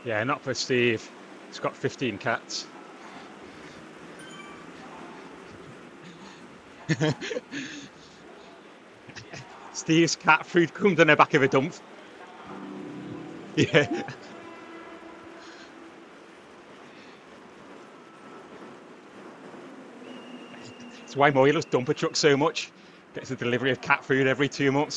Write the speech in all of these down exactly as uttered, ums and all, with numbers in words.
Yeah, not for Steve. He's got fifteen cats. Steve's cat food comes in the back of a dump. Yeah. That's why Moy loves dumper truck so much. Gets a delivery of cat food every two months.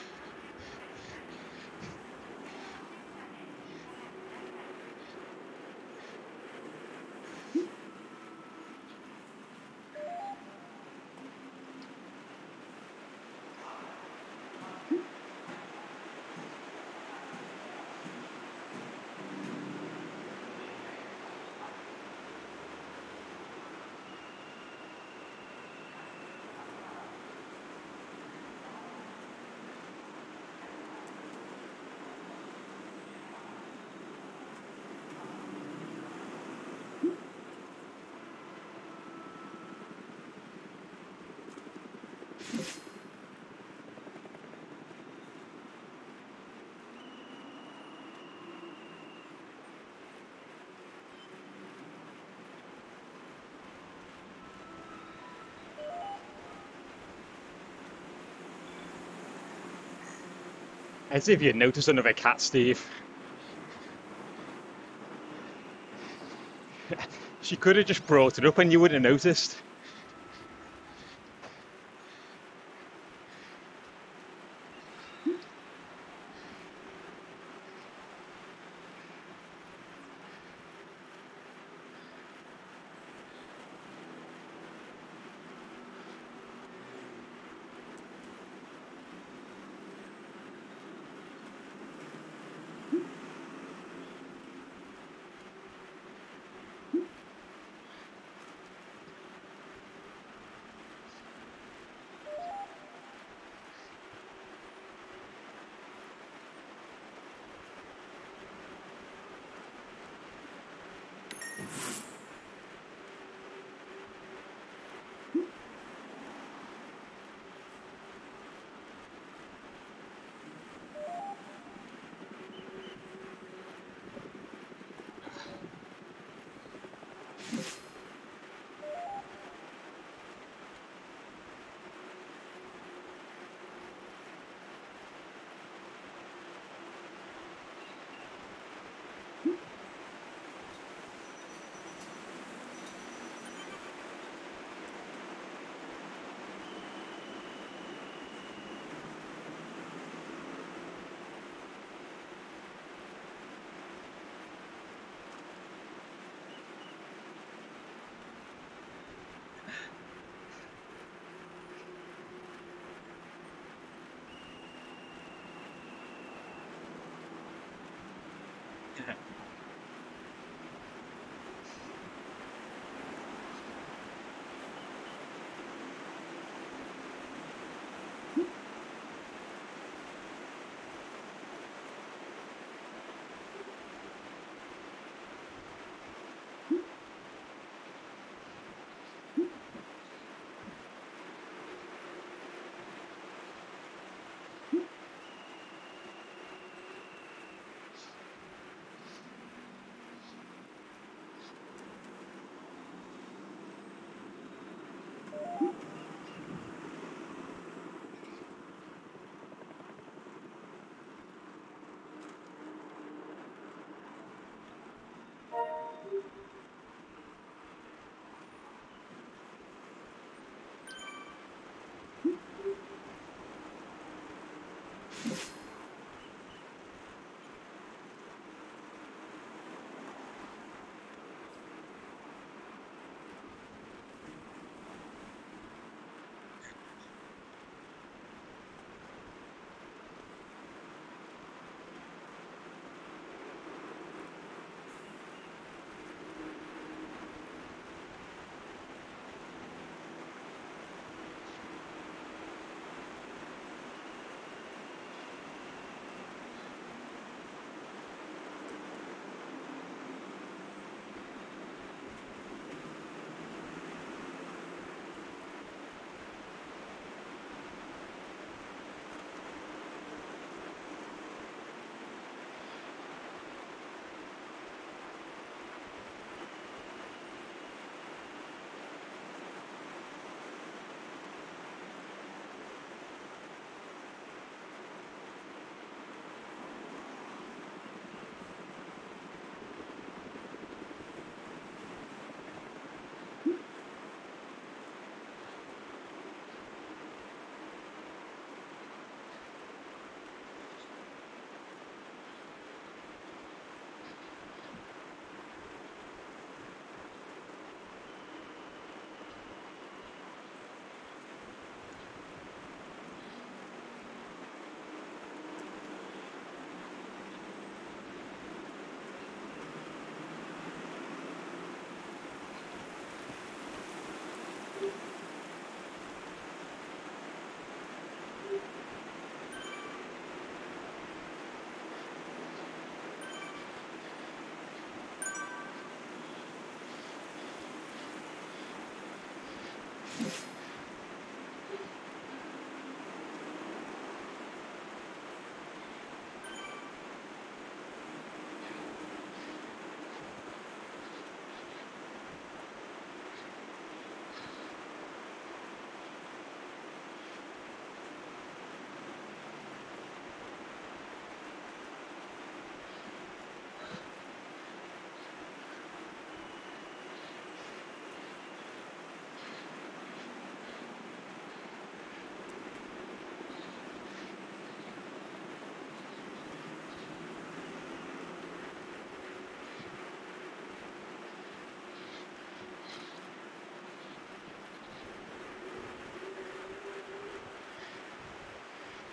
As if you'd notice another cat, Steve. She could have just brought it up and you wouldn't have noticed.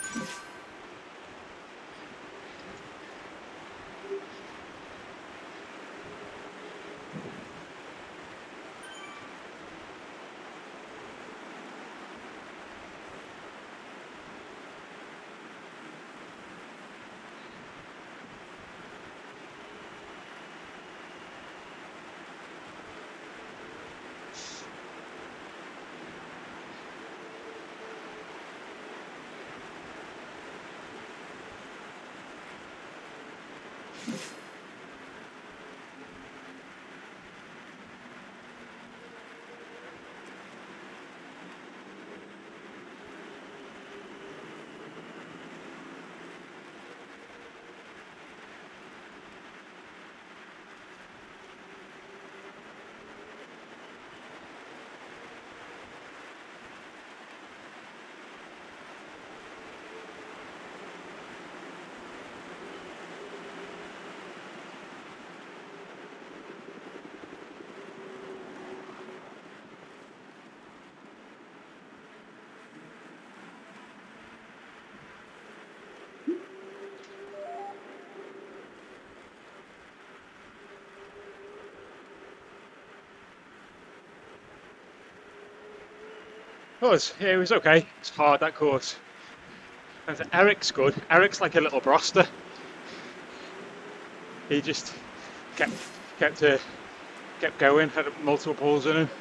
It was, yeah, it was okay. It's hard, that course. And Eric's good. Eric's like a little Broster. He just kept kept uh, kept going, had multiple poles in him.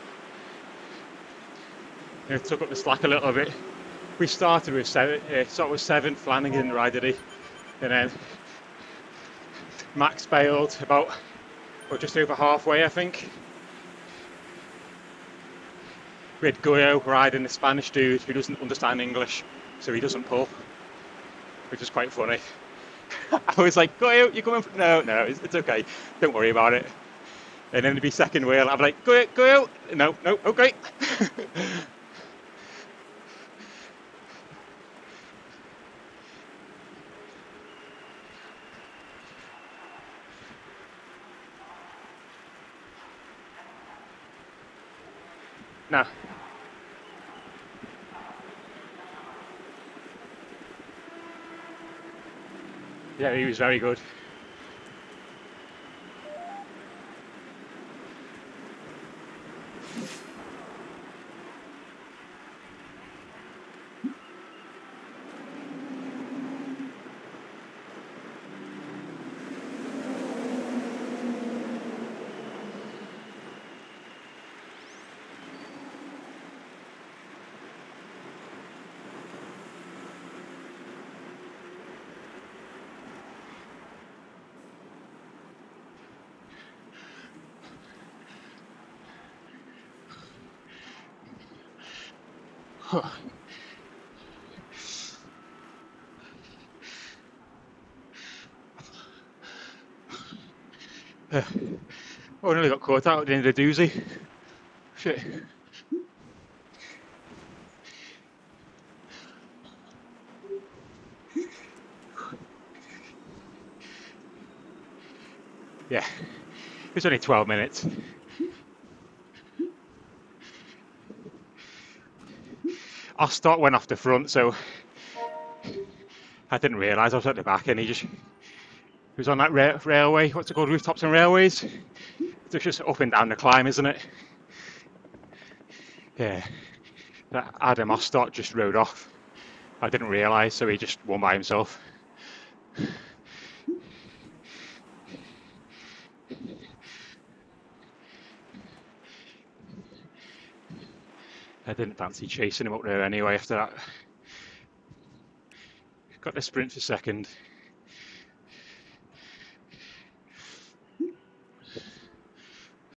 You know, took up the slack a little bit. We started with seven, uh, sort of with seven. Flanagan didn't ride, did he? And then Max bailed about, well, just over halfway, I think. We had Goyo riding the Spanish dude who doesn't understand English, so he doesn't pull, which is quite funny. I was like, Goyo, you coming? For... No, no, it's, it's okay. Don't worry about it. And then it'd be second wheel. I'd be like, Goyo, Goyo. No, no, okay. No. Yeah, he was very good. Uh, oh, I nearly got caught out at the end of the doozy. Shit. Yeah, it was only twelve minutes. Our start went off the front, so I didn't realise I was at the back, and he just he was on that ra railway. What's it called? Rooftops and railways. It's just up and down the climb, isn't it? Yeah. That Adam Ostart just rode off. I didn't realise, so he just won by himself. I didn't fancy chasing him up there anyway after that. Got the sprint for second.